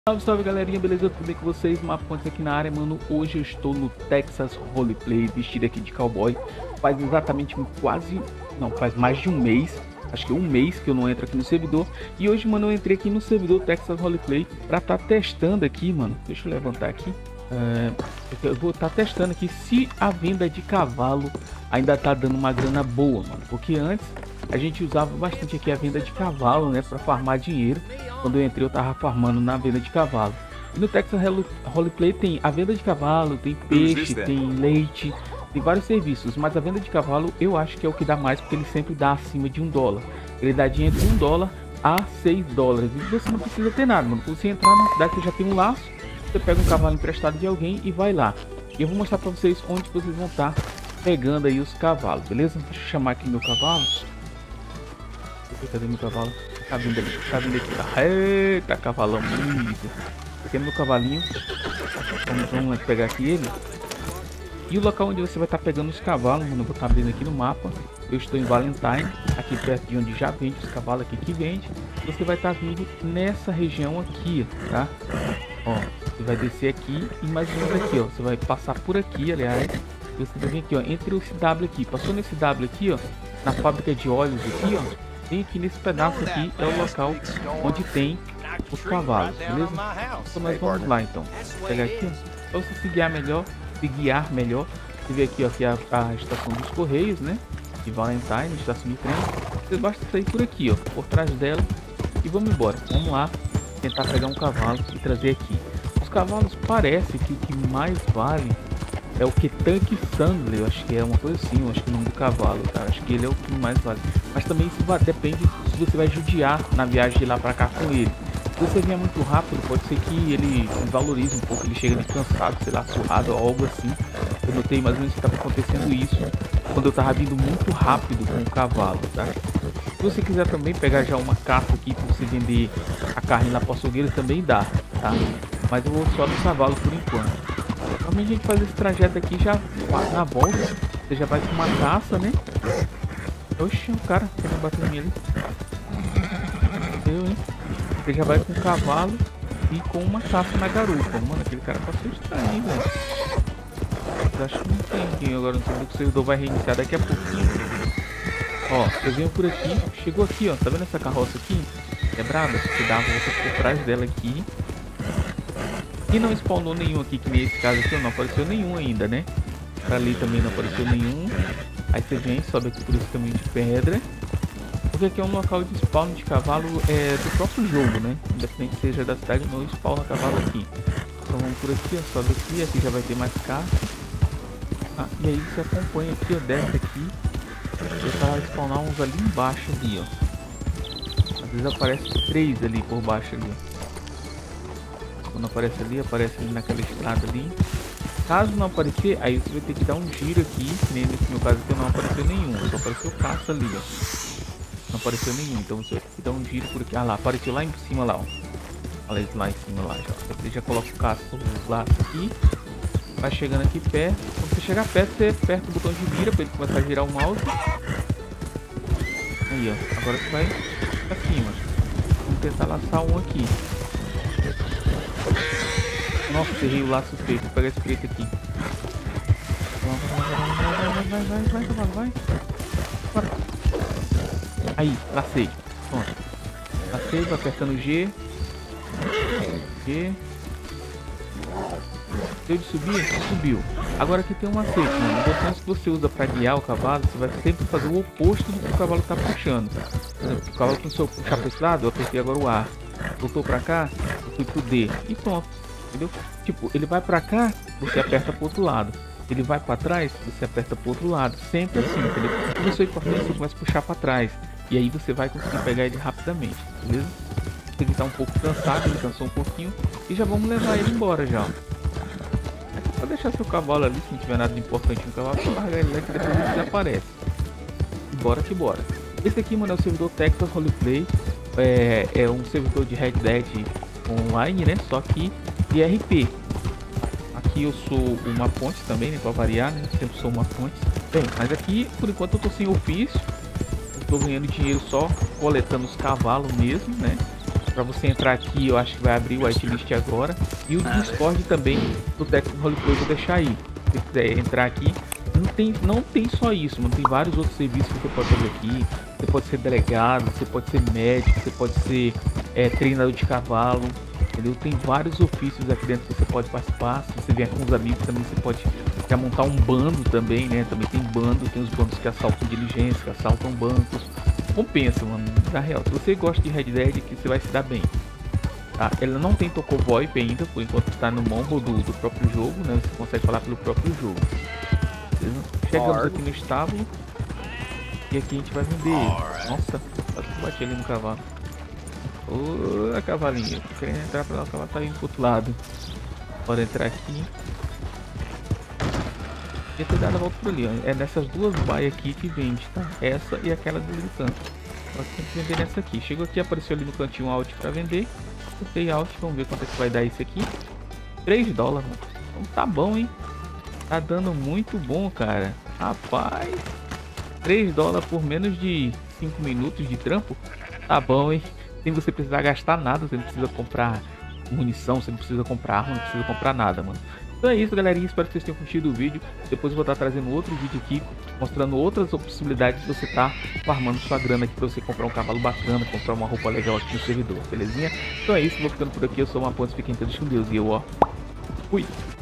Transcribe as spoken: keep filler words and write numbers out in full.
Salve, salve galerinha, beleza? Tudo bem com vocês? Mapontes aqui na área, mano. Hoje eu estou no Texas Roleplay, vestido aqui de cowboy. Faz exatamente um quase, não, faz mais de um mês, acho que um mês que eu não entro aqui no servidor. E hoje, mano, eu entrei aqui no servidor Texas Roleplay pra estar tá testando aqui, mano. Deixa eu levantar aqui. É, eu vou estar tá testando aqui se a venda de cavalo ainda tá dando uma grana boa, mano. Porque antes a gente usava bastante aqui a venda de cavalo, né, para farmar dinheiro. Quando eu entrei eu tava farmando na venda de cavalo. E no Texas Roleplay tem a venda de cavalo, tem peixe, tem leite, tem vários serviços. Mas a venda de cavalo eu acho que é o que dá mais, porque ele sempre dá acima de um dólar. Ele dá de entre um dólar a seis dólares. E você não precisa ter nada, mano. Se você entrar na cidade, você já tem um laço, você pega um cavalo emprestado de alguém e vai lá. E eu vou mostrar para vocês onde vocês vão estar pegando aí os cavalos, beleza? Deixa eu chamar aqui meu cavalo. Cadê meu cavalo? Tá vindo ali, tá vindo aqui, tá. Eita, cavalão bonito. Aqui é meu cavalinho. Vamos, vamos pegar aqui ele. E o local onde você vai estar tá pegando os cavalos, mano, eu vou estar tá abrindo aqui no mapa. Eu estou em Valentine, aqui perto de onde já vende os cavalos aqui que vende. Você vai estar tá vindo nessa região aqui, tá? Ó, você vai descer aqui e mais ou menos aqui, ó. Você vai passar por aqui, aliás. Você vai vir aqui, ó, entre esse W aqui. Passou nesse W aqui, ó, na fábrica de óleos aqui, ó. Bem aqui nesse pedaço aqui é o local onde tem os cavalos, beleza? Então nós vamos lá então. Vou pegar aqui, ó, para você se guiar melhor, se guiar melhor. Você vê aqui, ó, que é a, a estação dos Correios, né? De Valentine, estação de trem. Você basta sair por aqui, ó, por trás dela e vamos embora. Vamos lá tentar pegar um cavalo e trazer aqui. Os cavalos parece que o que mais vale é o que Tanque Sandler, eu acho que é uma coisa assim, eu acho que é o nome do cavalo, cara. Acho que ele é o que mais vale. Mas também isso vai, depende se você vai judiar na viagem de lá pra cá com ele. Se você vier muito rápido, pode ser que ele valorize um pouco, ele chega ali cansado, sei lá, surrado ou algo assim. Eu notei mais ou menos que estava acontecendo isso quando eu tava vindo muito rápido com o cavalo, tá? Se você quiser também pegar já uma caça aqui para você vender a carne na açougueira, também dá, tá? Mas eu vou só do cavalo por enquanto. Também a gente faz esse trajeto aqui já na volta. Você já vai com uma caça, né? Oxi, o cara tá batendo em mim ali. Eu, hein? Você já vai com o cavalo e com uma caça na garupa. Mano, aquele cara passou estranho, hein, velho? Mas acho que não tem aqui. Agora não sei se o servidor vai reiniciar daqui a pouquinho. Ó, eu venho por aqui. Chegou aqui, ó. Tá vendo essa carroça aqui? Quebrada? Você dá a volta por trás dela aqui. E não spawnou nenhum aqui, que nem esse caso aqui, não apareceu nenhum ainda, né? Pra ali também não apareceu nenhum. Aí você vem, sobe aqui por esse caminho de pedra. Porque aqui é um local de spawn de cavalo é, do próprio jogo, né? Independente que seja da cidade, não spawna cavalo aqui. Então vamos por aqui, ó, sobe aqui, aqui já vai ter mais carro. Ah, e aí você acompanha aqui, ó, desce aqui. E vai spawnar uns ali embaixo ali, ó. Às vezes aparece três ali por baixo ali, ó. Quando aparece ali, aparece ali naquela estrada ali. Caso não aparecer, aí você vai ter que dar um giro aqui. Nem nesse meu caso aqui não apareceu nenhum, só apareceu caça ali, ó. Não apareceu nenhum, então você vai ter que dar um giro por aqui. Ah lá, apareceu lá em cima lá, ó. Olha lá em cima lá, já. Você já coloca o caça por laço aqui. Vai chegando aqui perto. Quando você chegar perto, você aperta o botão de vira para ele começar a girar o mouse. Aí, ó. Agora você vai pra cima. Vamos tentar laçar um aqui. Nossa, errei o laço feito. Vou pegar esse preto aqui. Vai, vai, vai, vai, vai, vai, vai. Aí, lacei. Pronto. Lacei, vai apertando G. G. Deu de subir? Subiu. Agora aqui tem um macete, mano. O botão que você usa para guiar o cavalo, você vai sempre fazer o oposto do que o cavalo tá puxando. Por exemplo, o cavalo começou a puxar para esse lado, eu apertei agora o A. Voltou para cá, eu fui pro D. E pronto. Entendeu? Tipo, ele vai pra cá, você aperta pro outro lado. Ele vai pra trás, você aperta pro outro lado. Sempre assim, entendeu? Começou a ir pra frente, você começa a puxar pra trás. E aí você vai conseguir pegar ele rapidamente, beleza? Tem que estar um pouco cansado, ele cansou um pouquinho. E já vamos levar ele embora já. É só deixar seu cavalo ali, se não tiver nada de importante no cavalo, só largar ele lá que depois ele desaparece. E bora que bora. Esse aqui, mano, é o servidor Texas Roleplay. É, é um servidor de Red Dead online, né? Só que de R P. Aqui eu sou uma ponte também, né? Pra variar, né? Sempre sou uma ponte. Bem, mas aqui por enquanto eu tô sem ofício. Eu tô ganhando dinheiro só coletando os cavalos mesmo, né? Pra você entrar aqui, eu acho que vai abrir o whitelist agora. E o Discord também do Texas Roleplay eu vou deixar aí. Se você quiser entrar aqui, não tem, não tem só isso, mano. Tem vários outros serviços que você pode fazer aqui. Você pode ser delegado, você pode ser médico, você pode ser é, treinador de cavalo. Entendeu? Tem vários ofícios aqui dentro que você pode participar. Se você vier com os amigos também, você pode já montar um bando também, né? Também tem bando, tem os bandos que assaltam diligência, que assaltam bancos. Compensa, mano. Na real, se você gosta de Red Dead, que você vai se dar bem. Tá? Ela não tem tocou VoIP ainda, por enquanto está no mumble do, do próprio jogo, né? Você consegue falar pelo próprio jogo. Chegamos aqui no estábulo. E aqui a gente vai vender. Nossa, quase bati ali no cavalo. Ô, a cavalinha, tô querendo entrar pra lá, o cavalo tá indo pro outro lado. Bora entrar aqui. E ter dado a volta por ali, ó. É nessas duas baias aqui que vende, tá? Essa e aquela do canto. Nós temos que vender nessa aqui. Chegou aqui, apareceu ali no cantinho um alt pra vender. Botei alt, vamos ver quanto é que vai dar esse aqui. três dólares, mano. Então tá bom, hein? Tá dando muito bom, cara. Rapaz, três dólares por menos de cinco minutos de trampo. Tá bom, hein? Sem você precisar gastar nada, você não precisa comprar munição, você não precisa comprar arma, não precisa comprar nada, mano. Então é isso, galerinha, espero que vocês tenham curtido o vídeo. Depois eu vou estar trazendo outro vídeo aqui, mostrando outras possibilidades de você estar farmando sua grana aqui, pra você comprar um cavalo bacana, comprar uma roupa legal aqui no servidor, belezinha? Então é isso, vou ficando por aqui, eu sou uma Ponte, fiquem todos com Deus e eu, ó, fui!